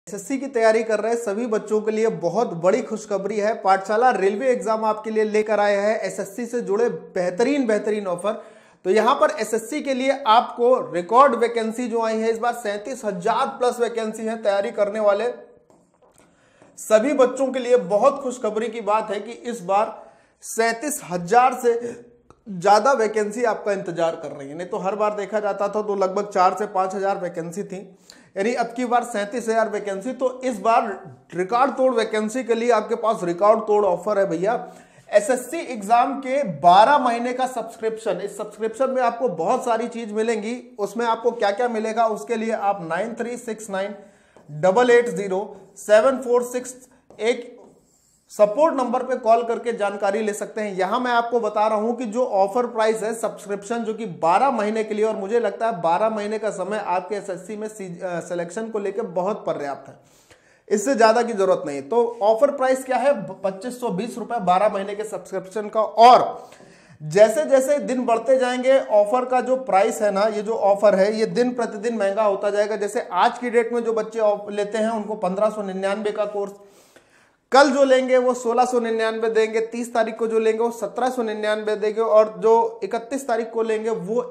SSC की तैयारी कर रहे सभी बच्चों के लिए बहुत बड़ी खुशखबरी है। पाठशाला रेलवे एग्जाम आपके लिए लेकर आए हैं एसएससी से जुड़े बेहतरीन ऑफर। तो यहां पर एसएससी के लिए आपको रिकॉर्ड वैकेंसी जो आई है, इस बार 37,000 प्लस वैकेंसी है। तैयारी करने वाले सभी बच्चों के लिए बहुत खुशखबरी की बात है कि इस बार 37,000 से ज्यादा वैकेंसी आपका इंतजार कर रही है। नहीं तो हर बार देखा जाता था तो लगभग 4 से 5,000 वैकेंसी थी, यानी अब की बार 37,000 वैकेंसी। तो इस बार रिकॉर्ड तोड़ वैकेंसी के लिए आपके पास रिकॉर्ड तोड़ ऑफर है भैया। एसएससी एग्जाम के 12 महीने का सब्सक्रिप्शन, इस सब्सक्रिप्शन में आपको बहुत सारी चीज मिलेंगी। उसमें आपको क्या क्या मिलेगा उसके लिए आप 9369880746 एक सपोर्ट नंबर पे कॉल करके जानकारी ले सकते हैं। यहां मैं आपको बता रहा हूं कि जो ऑफर प्राइस है सब्सक्रिप्शन जो कि 12 महीने के लिए, और मुझे लगता है 12 महीने का समय आपके एसएससी में सिलेक्शन को लेकर बहुत पर्याप्त है, इससे ज्यादा की जरूरत नहीं। तो ऑफर प्राइस क्या है? 2520 रुपए 12 महीने के सब्सक्रिप्शन का। और जैसे जैसे दिन बढ़ते जाएंगे ऑफर का जो प्राइस है ना, ये जो ऑफर है ये दिन प्रतिदिन महंगा होता जाएगा। जैसे आज की डेट में जो बच्चे लेते हैं उनको 1599 का कोर्स, कल जो लेंगे वो 1699 देंगे, 30 तारीख को जो लेंगे वो 1799 देंगे, और जो 31 तारीख को लेंगे वो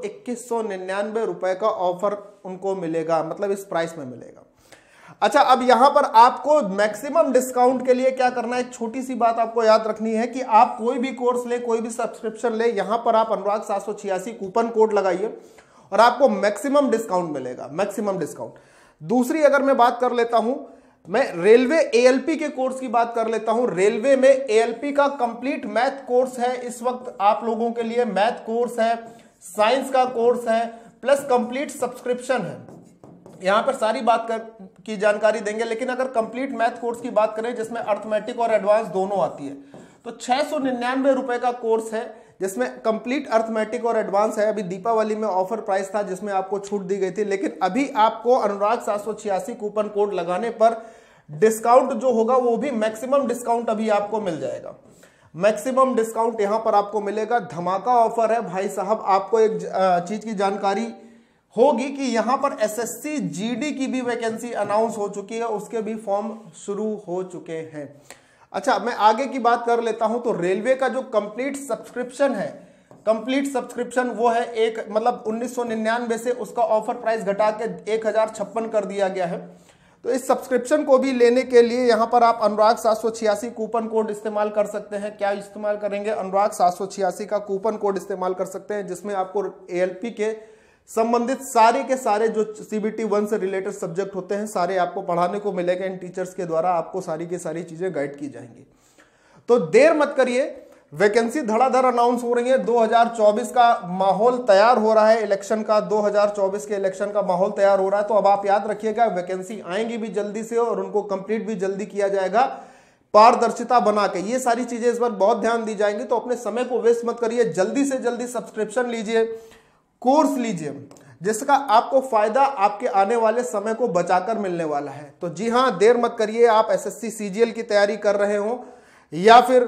2199 रुपए का ऑफर उनको मिलेगा, मतलब इस प्राइस में मिलेगा। अच्छा, अब यहां पर आपको मैक्सिमम डिस्काउंट के लिए क्या करना है, एक छोटी सी बात आपको याद रखनी है कि आप कोई भी कोर्स ले, कोई भी सब्सक्रिप्शन ले, यहां पर आप अनुराग 786 कूपन कोड लगाइए और आपको मैक्सिमम डिस्काउंट मिलेगा, मैक्सिमम डिस्काउंट। दूसरी अगर मैं बात कर लेता हूं, मैं रेलवे एएलपी के कोर्स की बात कर लेता हूं। रेलवे में एएलपी का कंप्लीट मैथ कोर्स है इस वक्त आप लोगों के लिए, मैथ कोर्स है, साइंस का कोर्स है, प्लस कंप्लीट सब्सक्रिप्शन है। यहां पर सारी बात की जानकारी देंगे, लेकिन अगर कंप्लीट मैथ कोर्स की बात करें जिसमें अर्थमेटिक और एडवांस दोनों आती है, तो 699 रुपए का कोर्स है जिसमें कंप्लीट अर्थमेटिक और एडवांस है। अभी दीपावली में ऑफर प्राइस था जिसमें आपको छूट दी गई थी, लेकिन अभी आपको अनुराग 786 कूपन कोड लगाने पर डिस्काउंट जो होगा वो भी मैक्सिमम डिस्काउंट अभी आपको मिल जाएगा। मैक्सिमम डिस्काउंट यहां पर आपको मिलेगा। धमाका ऑफर है भाई साहब। आपको एक चीज की जानकारी होगी कि यहां पर एसएससी जीडी की भी वैकेंसी अनाउंस हो चुकी है, उसके भी फॉर्म शुरू हो चुके हैं। अच्छा, मैं आगे की बात कर लेता हूं। तो रेलवे का जो कंप्लीट सब्सक्रिप्शन है, कंप्लीट सब्सक्रिप्शन वो है एक, मतलब 1999 से उसका ऑफर प्राइस घटा के 1056 कर दिया गया है। तो इस सब्सक्रिप्शन को भी लेने के लिए यहां पर आप अनुराग 786 कूपन कोड इस्तेमाल कर सकते हैं। क्या इस्तेमाल करेंगे? अनुराग 786 का कूपन कोड इस्तेमाल कर सकते हैं, जिसमें आपको एएलपी के संबंधित सारे के सारे जो सीबीटी 1 से रिलेटेड सब्जेक्ट होते हैं सारे आपको पढ़ाने को मिलेगा। इन टीचर्स के द्वारा आपको सारी की सारी चीजें गाइड की जाएंगी। तो देर मत करिए, वैकेंसी धड़ाधड़ अनाउंस हो रही है। 2024 का माहौल तैयार हो रहा है, इलेक्शन का 2024 के इलेक्शन का माहौल तैयार हो रहा है। तो अब आप याद रखिएगा, वैकेंसी आएंगी भी जल्दी से और उनको कंप्लीट भी जल्दी किया जाएगा, पारदर्शिता बना के। ये सारी चीजें इस बार बहुत ध्यान दी जाएंगी। तो अपने समय को वेस्ट मत करिए, जल्दी से जल्दी सब्सक्रिप्शन लीजिए, कोर्स लीजिए, जिसका आपको फायदा आपके आने वाले समय को बचाकर मिलने वाला है। तो जी हां, देर मत करिए। आप एसएससी सीजीएल की तैयारी कर रहे हो या फिर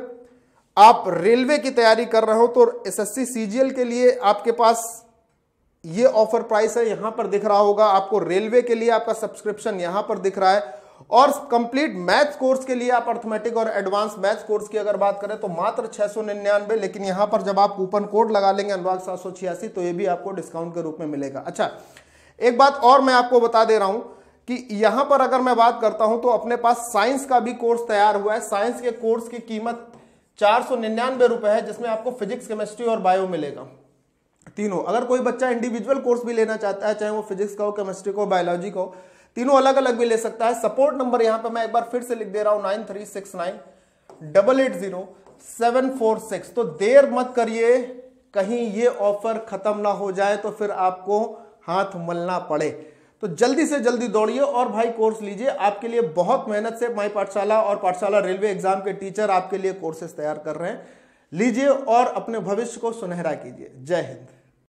आप रेलवे की तैयारी कर रहे हो, तो एसएससी सीजीएल के लिए आपके पास ये ऑफर प्राइस है, यहां पर दिख रहा होगा आपको। रेलवे के लिए आपका सब्सक्रिप्शन यहां पर दिख रहा है, और कंप्लीट मैथ्स कोर्स के लिए आप अर्थमेटिक और एडवांस मैथ्स कोर्स की अगर बात करें तो मात्र 699। लेकिन यहां पर जब आप कूपन कोड लगा लेंगे अनुराग 786 तो ये भी आपको डिस्काउंट के रूप में मिलेगा। अच्छा, एक बात और मैं आपको बता दे रहा हूं कि यहां पर अगर मैं बात करता हूं तो अपने पास साइंस का भी कोर्स तैयार हुआ है। साइंस के कोर्स की कीमत 499 रुपए है, जिसमें आपको फिजिक्स, केमिस्ट्री और बायो मिलेगा, तीनों। अगर कोई बच्चा इंडिविजुअल कोर्स भी लेना चाहता है, चाहे वो फिजिक्स का हो, केमिस्ट्री को, बायोलॉजी को, तीनों अलग अलग भी ले सकता है। सपोर्ट नंबर यहां पे मैं एक बार फिर से लिख दे रहा हूं, 9369880746। तो देर मत करिए, कहीं ये ऑफर खत्म ना हो जाए तो फिर आपको हाथ मलना पड़े। तो जल्दी से जल्दी दौड़िए और भाई कोर्स लीजिए। आपके लिए बहुत मेहनत से माई पाठशाला और पाठशाला रेलवे एग्जाम के टीचर आपके लिए कोर्सेस तैयार कर रहे हैं। लीजिए और अपने भविष्य को सुनहरा कीजिए। जय हिंद।